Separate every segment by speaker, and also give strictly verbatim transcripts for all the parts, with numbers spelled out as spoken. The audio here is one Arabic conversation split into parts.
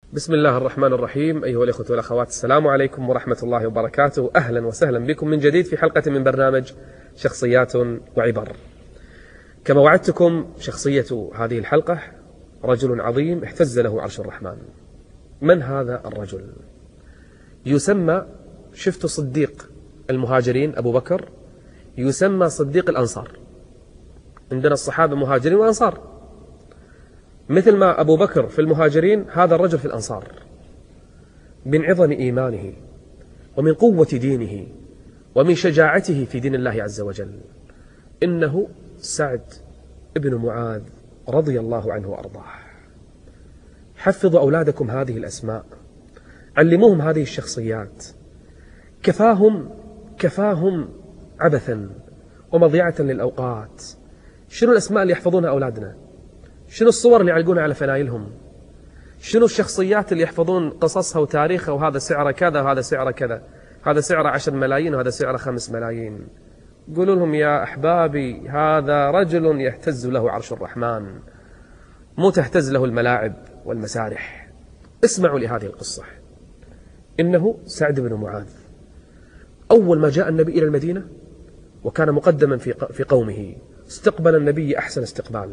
Speaker 1: بسم الله الرحمن الرحيم. أيها الأخوة والأخوات، السلام عليكم ورحمة الله وبركاته. أهلا وسهلا بكم من جديد في حلقة من برنامج شخصيات وعبر. كما وعدتكم، شخصية هذه الحلقة رجل عظيم اهتز له عرش الرحمن. من هذا الرجل؟ يسمى، شفت صديق المهاجرين أبو بكر، يسمى صديق الأنصار. عندنا الصحابة مهاجرين وأنصار، مثل ما أبو بكر في المهاجرين هذا الرجل في الأنصار. من عظم إيمانه ومن قوة دينه ومن شجاعته في دين الله عز وجل إنه سعد بن معاذ رضي الله عنه وأرضاه. حفظوا أولادكم هذه الأسماء، علموهم هذه الشخصيات. كفاهم كفاهم عبثا ومضيعة للأوقات. شنو الأسماء اللي يحفظونها أولادنا؟ شنو الصور اللي يعلقونها على فنايلهم؟ شنو الشخصيات اللي يحفظون قصصها وتاريخها، وهذا سعره كذا وهذا سعره كذا، هذا سعره عشر ملايين وهذا سعره خمس ملايين؟ قولوا لهم يا أحبابي هذا رجل يهتز له عرش الرحمن، مو تهتز له الملاعب والمسارح. اسمعوا لهذه القصة. إنه سعد بن معاذ أول ما جاء النبي إلى المدينة وكان مقدما في في قومه، استقبل النبي أحسن استقبال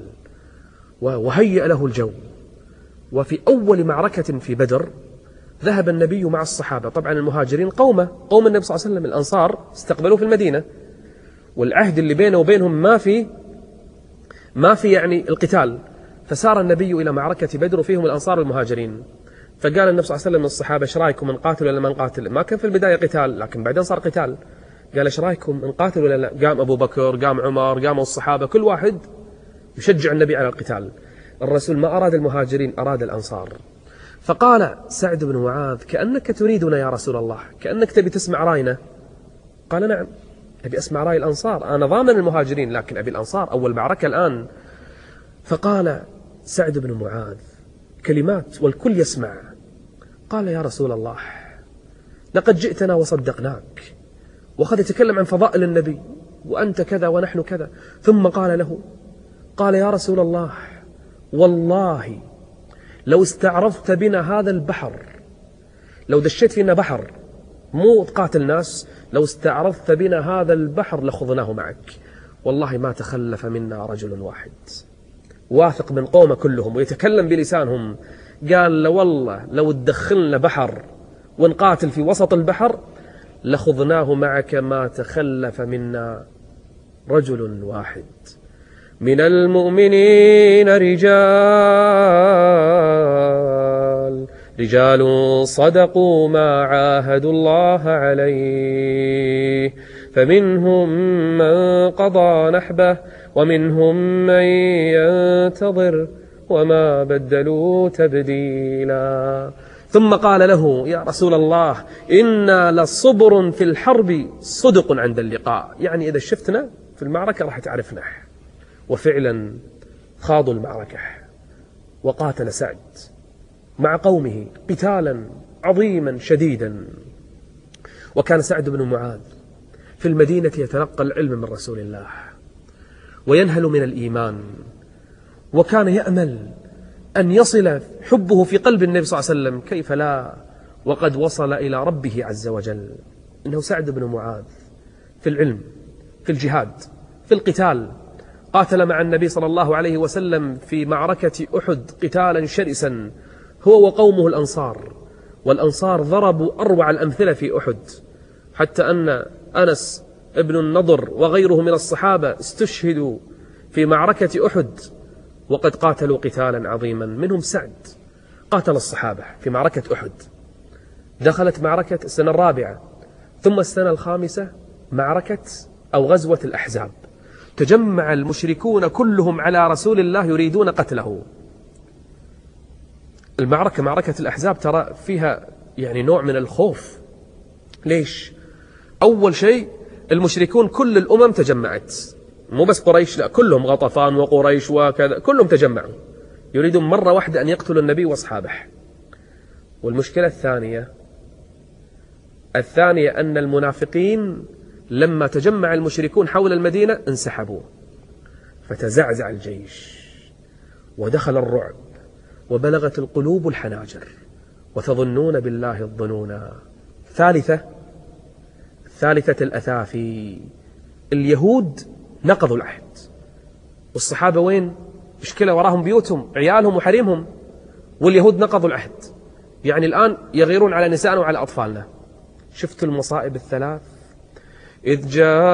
Speaker 1: وهيأ له الجو. وفي أول معركة في بدر ذهب النبي مع الصحابة، طبعا المهاجرين قومه قوم النبي صلى الله عليه وسلم، الأنصار استقبلوه في المدينة، والعهد اللي بينه وبينهم ما في ما في يعني القتال. فسار النبي إلى معركة بدر وفيهم الأنصار والمهاجرين. فقال النبي صلى الله عليه وسلم للصحابة: ايش رايكم نقاتل ولا ما نقاتل؟ ما كان في البداية قتال، لكن بعدين صار قتال. قال: ايش رايكم نقاتل ولا لا؟ قام أبو بكر، قام عمر، قاموا الصحابة، كل واحد يشجع النبي على القتال. الرسول ما أراد المهاجرين، أراد الأنصار. فقال سعد بن معاذ: كأنك تريدنا يا رسول الله، كأنك تبي تسمع راينا. قال: نعم، أبي أسمع رأي الأنصار، أنا ضامن المهاجرين لكن أبي الأنصار، أول معركة الآن. فقال سعد بن معاذ كلمات والكل يسمع. قال: يا رسول الله، لقد جئتنا وصدقناك، وقد يتكلم عن فضائل النبي وأنت كذا ونحن كذا. ثم قال له، قال: يا رسول الله، والله لو استعرضت بنا هذا البحر، لو دشيت فينا بحر، مو تقاتل ناس، لو استعرضت بنا هذا البحر لخضناه معك، والله ما تخلف منا رجل واحد. واثق من قومه كلهم ويتكلم بلسانهم. قال: لو والله لو تدخلنا بحر ونقاتل في وسط البحر لخضناه معك، ما تخلف منا رجل واحد. من المؤمنين رجال رجال صدقوا ما عاهدوا الله عليه، فمنهم من قضى نحبه ومنهم من ينتظر وما بدلوا تبديلا. ثم قال له: يا رسول الله، إنا لصبر في الحرب صدق عند اللقاء، يعني إذا شفتنا في المعركة راح تعرفنا. وفعلا خاضوا المعركة وقاتل سعد مع قومه قتالا عظيما شديدا. وكان سعد بن معاذ في المدينة يتلقى العلم من رسول الله وينهل من الإيمان، وكان يأمل أن يصل حبه في قلب النبي صلى الله عليه وسلم، كيف لا وقد وصل إلى ربه عز وجل. إنه سعد بن معاذ في العلم، في الجهاد، في القتال، قاتل مع النبي صلى الله عليه وسلم في معركة أحد قتالا شرسا هو وقومه الأنصار. والأنصار ضربوا أروع الأمثلة في أحد، حتى أن أنس ابن النضر وغيره من الصحابة استشهدوا في معركة أحد وقد قاتلوا قتالا عظيما. منهم سعد قاتل الصحابة في معركة أحد، دخلت معركة السنة الرابعة، ثم السنة الخامسة معركة أو غزوة الأحزاب. تجمع المشركون كلهم على رسول الله يريدون قتله. المعركة معركة الأحزاب ترى فيها يعني نوع من الخوف. ليش؟ أول شيء المشركون كل الأمم تجمعت، مو بس قريش، لا، كلهم، غطفان وقريش وكذا، كلهم تجمعوا يريدون مرة واحدة أن يقتلوا النبي وأصحابه. والمشكلة الثانية الثانية أن المنافقين لما تجمع المشركون حول المدينة انسحبوا، فتزعزع الجيش ودخل الرعب وبلغت القلوب الحناجر. وتظنون بالله الظنونا. ثالثة ثالثة الأثافي، اليهود نقضوا العهد، والصحابة وين؟ مشكلة وراهم بيوتهم، عيالهم وحريمهم، واليهود نقضوا العهد. يعني الآن يغيرون على نسائنا وعلى أطفالنا. شفتوا المصائب الثلاث؟ إذ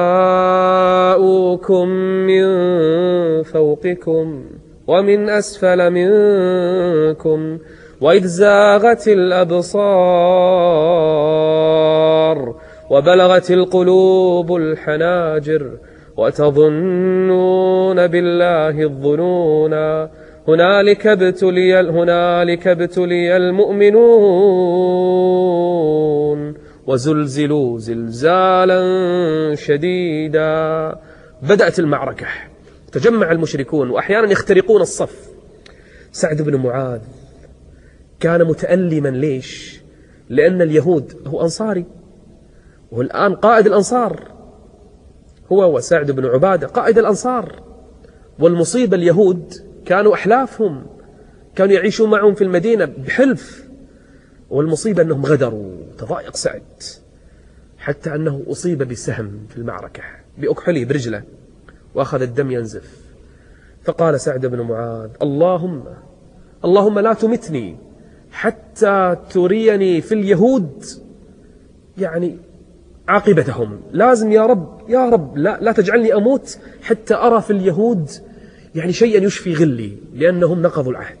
Speaker 1: جاءوكم من فوقكم ومن أسفل منكم وإذ زاغت الأبصار وبلغت القلوب الحناجر وتظنون بالله الظنونا هنالك ابتلي هنالك ابتلي المؤمنون وزلزلوا زلزالا شديدا. بدأت المعركة، تجمع المشركون وأحيانا يخترقون الصف. سعد بن معاذ كان متألما. ليش؟ لأن اليهود، هو أنصاري والآن قائد الأنصار، هو وسعد بن عبادة قائد الأنصار، والمصيبة اليهود كانوا أحلافهم، كانوا يعيشون معهم في المدينة بحلف، والمصيبة أنهم غدروا. تضايق سعد حتى أنه أصيب بسهم في المعركة بأكحله برجله وأخذ الدم ينزف. فقال سعد بن معاذ: اللهم اللهم لا تمتني حتى تريني في اليهود يعني عاقبتهم. لازم يا رب يا رب لا, لا تجعلني أموت حتى أرى في اليهود يعني شيئا يشفي غلي، لأنهم نقضوا العهد.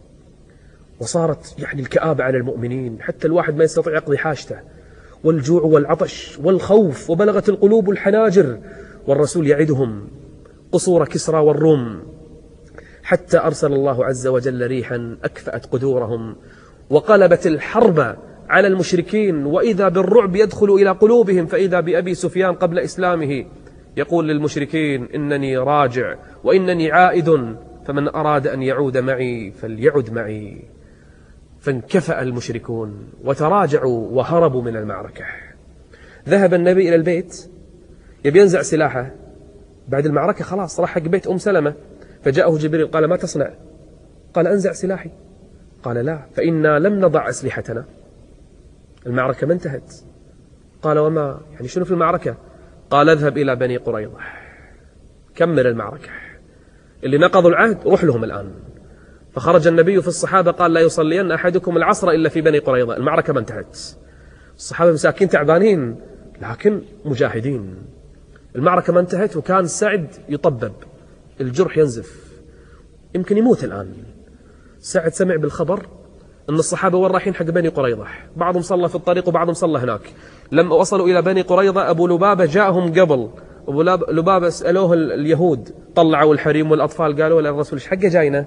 Speaker 1: وصارت يعني الكآبة على المؤمنين، حتى الواحد ما يستطيع يقضي حاجته، والجوع والعطش والخوف، وبلغت القلوب الحناجر، والرسول يعدهم قصور كسرى والروم، حتى أرسل الله عز وجل ريحا أكفأت قدورهم وقلبت الحرب على المشركين، وإذا بالرعب يدخل إلى قلوبهم، فإذا بأبي سفيان قبل إسلامه يقول للمشركين: إنني راجع وإنني عائد، فمن أراد أن يعود معي فليعد معي. فانكفأ المشركون وتراجعوا وهربوا من المعركة. ذهب النبي إلى البيت يبي ينزع سلاحه بعد المعركة، خلاص راح حق بيت أم سلمة، فجاءه جبريل قال: ما تصنع؟ قال: أنزع سلاحي. قال: لا، فإنا لم نضع أسلحتنا، المعركة ما انتهت. قال: وما يعني شنو في المعركة؟ قال: اذهب إلى بني قريظة، كمل المعركة، اللي نقضوا العهد روح لهم الآن. فخرج النبي في الصحابة قال: لا يصلين أحدكم العصر إلا في بني قريظة. المعركة ما انتهت، الصحابة مساكين تعبانين لكن مجاهدين. المعركة ما انتهت وكان سعد يطبب، الجرح ينزف، يمكن يموت الآن. سعد سمع بالخبر أن الصحابة وين رايحين؟ حق بني قريظة، بعضهم صلى في الطريق وبعضهم صلى هناك. لما وصلوا إلى بني قريظة أبو لبابة جاءهم قبل. أبو لبابة سألوه اليهود، طلعوا الحريم والأطفال، قالوا للرسول: ايش حقه جاينا؟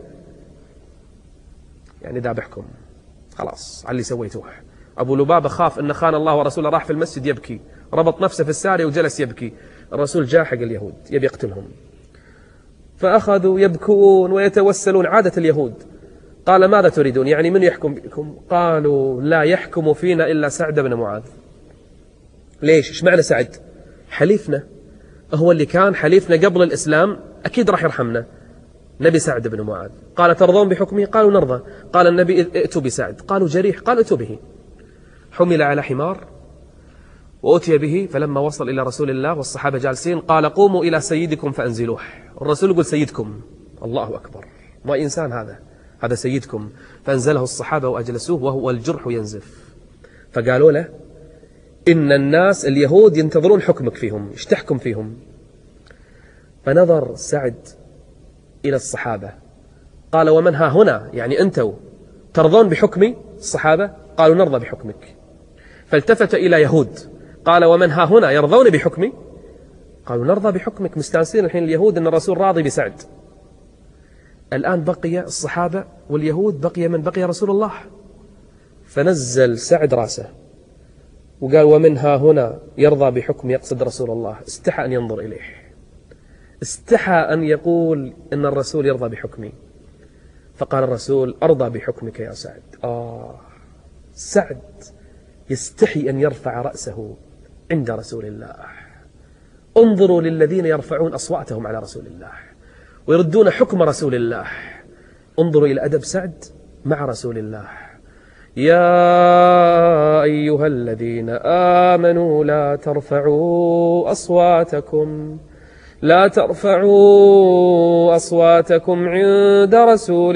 Speaker 1: يعني ذابحكم خلاص على اللي سويتوه. أبو لبابة خاف أن خان الله ورسوله، راح في المسجد يبكي، ربط نفسه في السارية وجلس يبكي. الرسول جاء حق اليهود يبي يقتلهم، فأخذوا يبكون ويتوسلون، عادة اليهود. قال: ماذا تريدون؟ يعني من يحكم بكم؟ قالوا: لا يحكم فينا إلا سعد بن معاذ. ليش؟ ايش معنى سعد؟ حليفنا، هو اللي كان حليفنا قبل الإسلام، أكيد راح يرحمنا. نبي سعد بن معاذ. قال: ترضون بحكمه؟ قالوا: نرضى. قال النبي: ائتوا بسعد. قالوا: جريح. قال: ائتوا به. حمل على حمار وأتي به، فلما وصل إلى رسول الله والصحابة جالسين قال: قوموا إلى سيدكم فأنزلوه. الرسول يقول: سيدكم، الله أكبر، ما إنسان هذا، هذا سيدكم. فأنزله الصحابة وأجلسوه وهو الجرح ينزف. فقالوا له: إن الناس اليهود ينتظرون حكمك فيهم، ايش تحكم فيهم؟ فنظر سعد إلى الصحابة قال: ومن ها هنا؟ يعني أنتوا ترضون بحكمي؟ الصحابة قالوا: نرضى بحكمك. فالتفت إلى يهود قال: ومن ها هنا يرضون بحكمي؟ قالوا: نرضى بحكمك. مستانسين الحين اليهود أن الرسول راضي بسعد. الآن بقي الصحابة واليهود، بقي من بقي رسول الله. فنزل سعد راسه وقال: ومن ها هنا يرضى بحكم، يقصد رسول الله. استحى أن ينظر إليه، استحى أن يقول إن الرسول يرضى بحكمي. فقال الرسول: أرضى بحكمك يا سعد. آه، سعد يستحي أن يرفع رأسه عند رسول الله. انظروا للذين يرفعون أصواتهم على رسول الله ويردون حكم رسول الله. انظروا إلى أدب سعد مع رسول الله، يا أيها الذين آمنوا لا ترفعوا أصواتكم لا ترفعوا أصواتكم عند رسول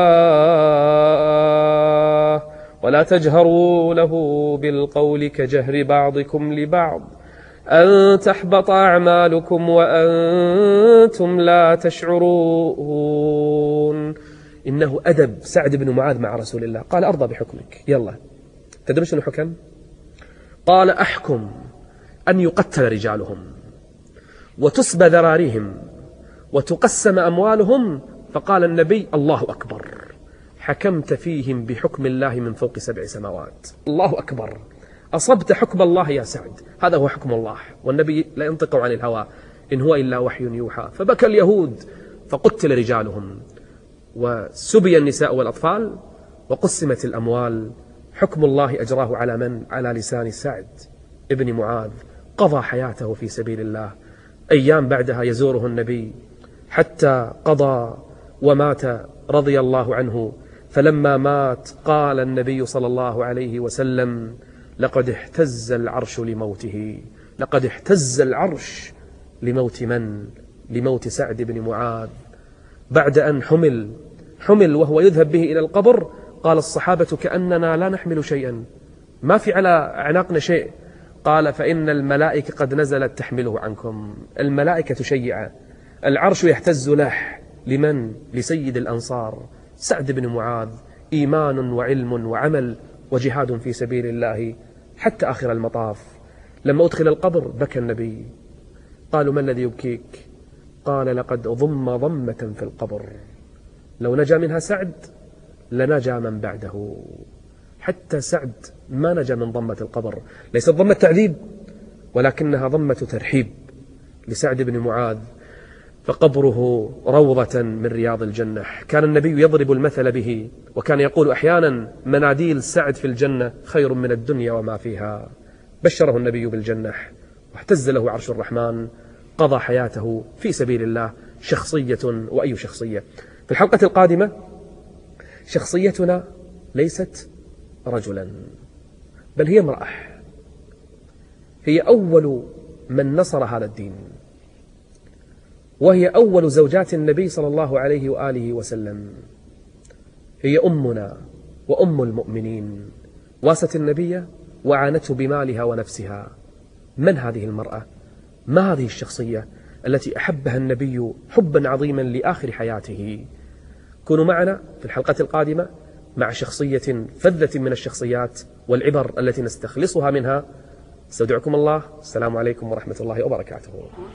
Speaker 1: الله ولا تجهروا له بالقول كجهر بعضكم لبعض أن تحبط أعمالكم وأنتم لا تشعرون. إنه أدب سعد بن معاذ مع رسول الله. قال أرضى بحكمك. يلا تدري شنو حكم؟ قال أحكم أن يقتل رجالهم وتسبى ذراريهم وتقسم أموالهم. فقال النبي الله أكبر، حكمت فيهم بحكم الله من فوق سبع سماوات. الله أكبر، أصبت حكم الله يا سعد، هذا هو حكم الله. والنبي لا ينطق عن الهوى إن هو إلا وحي يوحى. فبكى اليهود فقتل رجالهم وسبي النساء والأطفال وقسمت الأموال. حكم الله أجراه على من؟ على لسان سعد ابن معاذ، قضى حياته في سبيل الله. أيام بعدها يزوره النبي حتى قضى ومات رضي الله عنه. فلما مات قال النبي صلى الله عليه وسلم لقد اهتز العرش لموته. لقد اهتز العرش لموت من؟ لموت سعد بن معاذ. بعد أن حمل حمل وهو يذهب به إلى القبر قال الصحابة كأننا لا نحمل شيئا، ما في على أعناقنا شيء. قال فإن الملائكة قد نزلت تحمله عنكم. الملائكة تشيع، العرش يهتز له. لمن؟ لسيد الأنصار سعد بن معاذ. إيمان وعلم وعمل وجهاد في سبيل الله حتى آخر المطاف. لما أدخل القبر بكى النبي. قالوا ما الذي يبكيك؟ قال لقد ضم ضمة في القبر لو نجا منها سعد لنجا من بعده. حتى سعد ما نجا من ضمة القبر، ليست ضمة تعذيب ولكنها ضمة ترحيب لسعد بن معاذ. فقبره روضة من رياض الجنة. كان النبي يضرب المثل به وكان يقول أحيانا مناديل سعد في الجنة خير من الدنيا وما فيها. بشره النبي بالجنة واهتز له عرش الرحمن. قضى حياته في سبيل الله. شخصية، وأي شخصية. في الحلقة القادمة شخصيتنا ليست رجلا بل هي امرأة، هي أول من نصر هذا الدين، وهي أول زوجات النبي صلى الله عليه وآله وسلم. هي أمنا وأم المؤمنين، واست النبي وعانته بمالها ونفسها. من هذه المرأة؟ ما هذه الشخصية التي أحبها النبي حبا عظيما لآخر حياته؟ كونوا معنا في الحلقة القادمة مع شخصية فذة من الشخصيات والعبر التي نستخلصها منها. استودعكم الله. السلام عليكم ورحمة الله وبركاته.